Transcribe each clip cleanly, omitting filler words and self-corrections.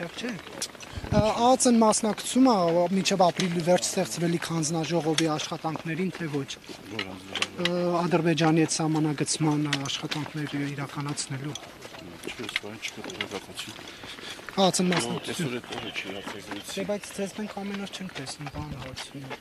այդտեղ չեք։ ԱԱՑ-ն մասնակցում է մինչև ապրիլի վերջ ստեղծվելիք հանձնաժողովի աշխատանքներին, թե ոչ։ Ադրբեջանի հետ սահմանագծման աշխատանքները իրականացնելու։ ԱԱՑ-ն մասնակցում։ Դե բայց ձեզ մենք ամեն օր չենք տեսնում, բան հարցնում։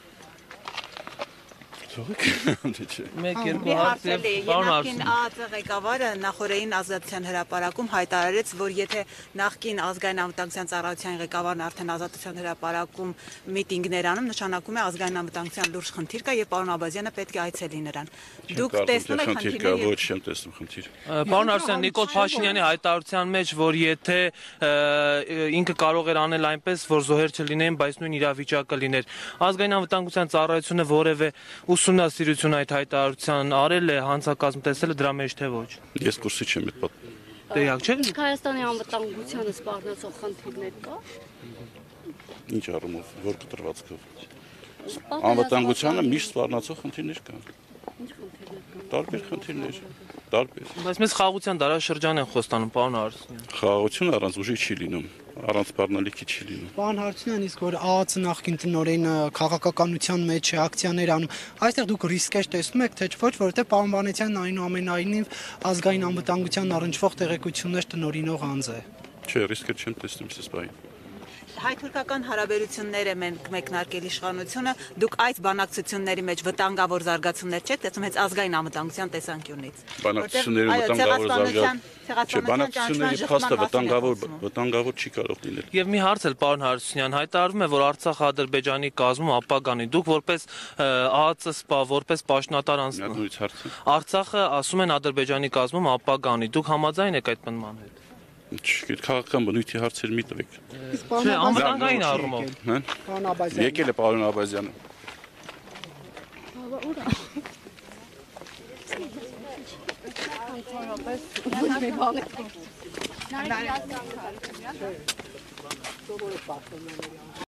Մեկ երկու հարց եւ նախկին ԱԱԾ ղեկավարը նախորդային ազատության հրապարակում հայտարարեց, որ եթե նախկին ազգային անվտանգության ծառայության ղեկավարն արդեն ազատության հրապարակում միտինգներ անում, նշանակում է ազգային անվտանգության լուրջ խնդիր կա եւ պարոն Աբազյանը պետք է այցելի նրան։ Դուք տեսնում եք խնդիրները։ Ոչ, չեմ տեսնում խնդիր։ Պարոն Արսենյան, Նիկոլ Փաշինյանի հայտարարության մեջ, որ եթե ինքը կարող էր անել այնպես, որ զոհեր չլինեին, բայց նույն իրավիճակը լիներ, ազգային անվտանգության ծառայությունը որևէ ուսումնասիրություն այդ հայտարարության արել է, հանցակազմ տեսել է դրա մեջ թե ոչ։ Ես կուրսի չեմ այդ պատ։ Տեղյակ չեք։ Հայաստանի անվտանգությանը սպառնացող խնդիրներ կա։ Ինչ առումով, որ կտրվածքով։ Անվտանգությանը միշտ սպառնացող խնդիրներ կան։ Ինչ խնդիրներ կան։ Տարբեր խնդիրներ, տարբեր։ Բայց մեզ խաղաղության դարաշրջան են խոստանում, պարոն Արսենյան։ Խաղաղություն առանց ուժի չի լինում, առանց սպառնալիքի չի լինում։ Պարոն Հարությունյան, իսկ որ ԱԱՑ նախկին տնօրենը քաղաքականության մեջ է ակցիաներ անում, այստեղ դուք ռիսկեր տեսնում եք, թե ոչ, որովհետև պարոն Վանեցյանն այնուամենայնիվ ազգային անվտանգության առնչվող տեղեկություններ տնօրինող անձ է։ Չէ, ռիսկեր չեմ տեսնում այս բանը։ Հայ-թուրքական հարաբերությունները մենք մեկնարկել իշխանությունը, դուք այդ բանակցությունների մեջ վտանգավոր զարգացումներ չեք տեսնում հենց ազգային անվտանգության տեսանկյունից։ Բանակցությունների վտանգավոր Չէ, բանակցությունների փաստը վտանգավոր չի կարող լինել։ Եվ մի հարց էլ, պարոն Հարությունյան, հայտարարվում է, որ Արցախը Ադրբեջանի կազմում ապագանի։ Դուք որպես ԱԱԾ սպա, որպես պաշտոնատար անձնանոց Արցախը ասում են Ադրբեջանի կազմում ապագանի։ Դուք համաձայն եք այդ պնդման հետ։ Չէ, քաղաքական բնույթի հարցեր մի տվեք։ Չէ, անվտանգային առումով։ Պարոն Աբազյան։ Եկել է պարոն Աբազյանը։ Ոչ մի բան է։